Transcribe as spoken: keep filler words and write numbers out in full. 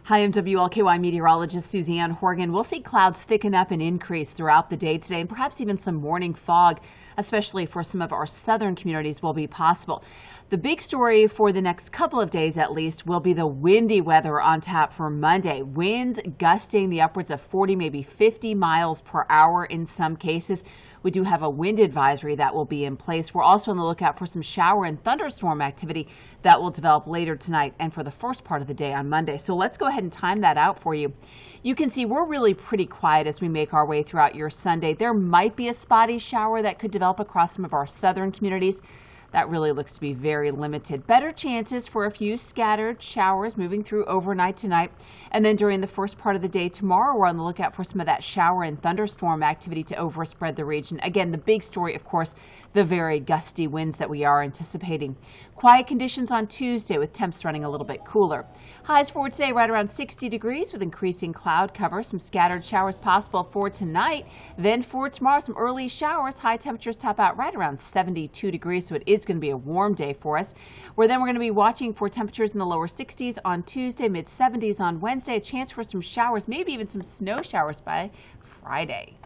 Hi, I'm W L K Y meteorologist Suzanne Horgan. We'll see clouds thicken up and increase throughout the day today, and perhaps even some morning fog, especially for some of our southern communities, will be possible. The big story for the next couple of days, at least, will be the windy weather on tap for Monday. Winds gusting the upwards of forty, maybe fifty miles per hour in some cases. We do have a wind advisory that will be in place. We're also on the lookout for some shower and thunderstorm activity that will develop later tonight and for the first part of the day on Monday. So let's go ahead and time that out for you. You can see we're really pretty quiet as we make our way throughout your Sunday. There might be a spotty shower that could develop across some of our southern communities. That really looks to be very limited. Better chances for a few scattered showers moving through overnight tonight. And then during the first part of the day tomorrow, we're on the lookout for some of that shower and thunderstorm activity to overspread the region. Again, the big story, of course, the very gusty winds that we are anticipating. Quiet conditions on Tuesday with temps running a little bit cooler. Highs for today right around sixty degrees with increasing cloud cover. Some scattered showers possible for tonight. Then for tomorrow, some early showers. High temperatures top out right around seventy-two degrees, so it is going to be a warm day for us. Where then we're going to be watching for temperatures in the lower sixties on Tuesday, mid seventies on Wednesday. A chance for some showers, maybe even some snow showers by Friday.